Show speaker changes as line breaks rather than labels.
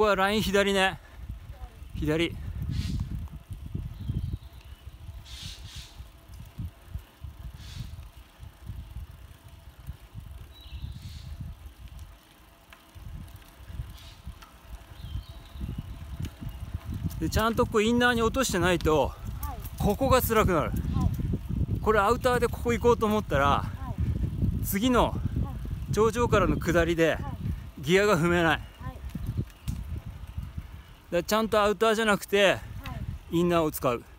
こはライン左ね。左。でちゃんとこうインナーに落としてないと、
はい、
ここが辛くなる、はい、これアウターでここ行こうと思ったら、はい、次の頂上からの下りでギアが踏めない、はい、でちゃんとアウターじゃなくてインナーを使う。